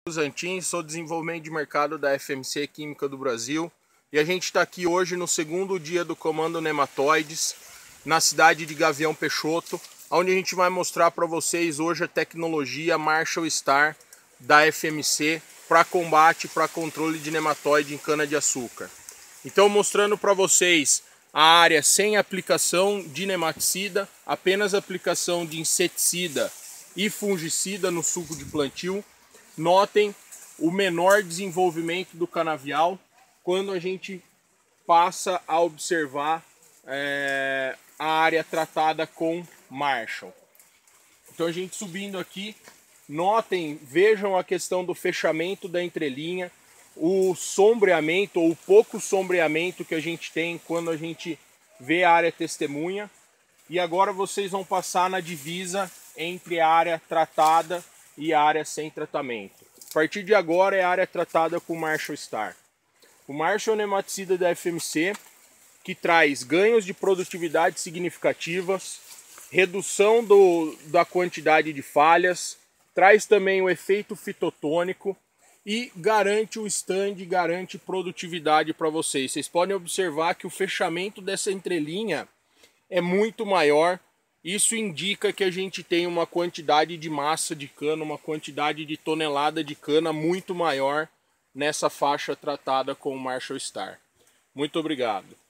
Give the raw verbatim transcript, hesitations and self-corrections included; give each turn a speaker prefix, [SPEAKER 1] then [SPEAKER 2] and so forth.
[SPEAKER 1] Zantin, sou desenvolvimento de mercado da F M C Química do Brasil e a gente está aqui hoje no segundo dia do Comando Nematóides, na cidade de Gavião Peixoto, onde a gente vai mostrar para vocês hoje a tecnologia Marshall Star da F M C para combate e para controle de nematóide em cana-de-açúcar. Então, mostrando para vocês a área sem aplicação de nematicida, apenas aplicação de inseticida e fungicida no suco de plantio. Notem o menor desenvolvimento do canavial quando a gente passa a observar é, a área tratada com Marshall. Então a gente subindo aqui, notem, vejam a questão do fechamento da entrelinha, o sombreamento ou o pouco sombreamento que a gente tem quando a gente vê a área testemunha. E agora vocês vão passar na divisa entre a área tratada e a área sem tratamento. A partir de agora é a área tratada com o Marshall Star. O Marshall é um nematicida da F M C que traz ganhos de produtividade significativas, redução do, da quantidade de falhas, traz também o efeito fitotônico e garante o stand, garante produtividade para vocês. Vocês podem observar que o fechamento dessa entrelinha é muito maior. Isso indica que a gente tem uma quantidade de massa de cana, uma quantidade de tonelada de cana muito maior nessa faixa tratada com o Marshall Star. Muito obrigado.